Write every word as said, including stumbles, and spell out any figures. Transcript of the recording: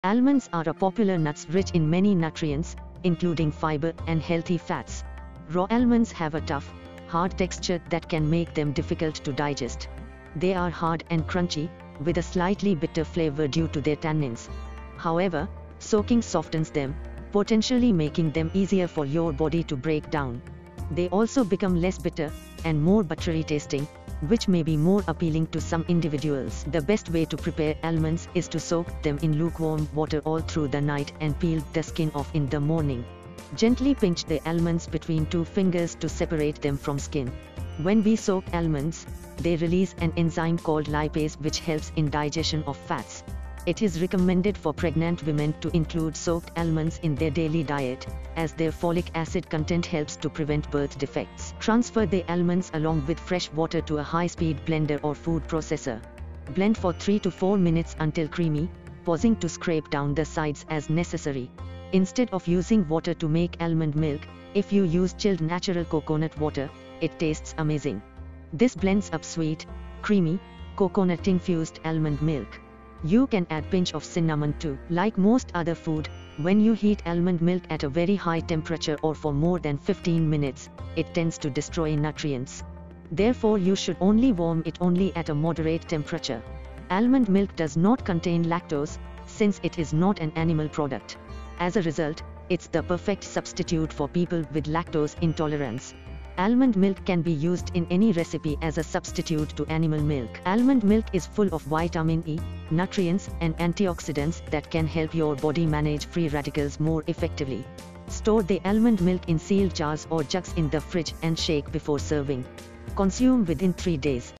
Almonds are a popular nut rich in many nutrients, including fiber and healthy fats. Raw almonds have a tough, hard texture that can make them difficult to digest. They are hard and crunchy, with a slightly bitter flavor due to their tannins. However, soaking softens them, potentially making them easier for your body to break down. They also become less bitter and more buttery tasting, which may be more appealing to some individuals. The best way to prepare almonds is to soak them in lukewarm water all through the night and peel the skin off in the morning. Gently pinch the almonds between two fingers to separate them from skin. When we soak almonds, they release an enzyme called lipase which helps in digestion of fats. It is recommended for pregnant women to include soaked almonds in their daily diet, as their folic acid content helps to prevent birth defects. Transfer the almonds along with fresh water to a high-speed blender or food processor. Blend for three to four minutes until creamy, pausing to scrape down the sides as necessary. Instead of using water to make almond milk, if you use chilled natural coconut water, it tastes amazing. This blends up sweet, creamy, coconut-infused almond milk. You can add pinch of cinnamon too. Like most other food, when you heat almond milk at a very high temperature or for more than fifteen minutes, it tends to destroy nutrients. Therefore you should only warm it only at a moderate temperature. Almond milk does not contain lactose, since it is not an animal product. As a result, it's the perfect substitute for people with lactose intolerance. Almond milk can be used in any recipe as a substitute to animal milk. Almond milk is full of vitamin E, nutrients and antioxidants that can help your body manage free radicals more effectively. Store the almond milk in sealed jars or jugs in the fridge and shake before serving. Consume within three days.